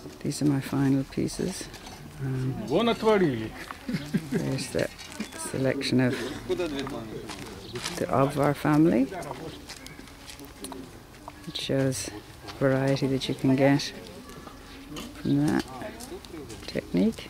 These are my final pieces. There's the selection of the Obvara family. It shows variety that you can get from that technique.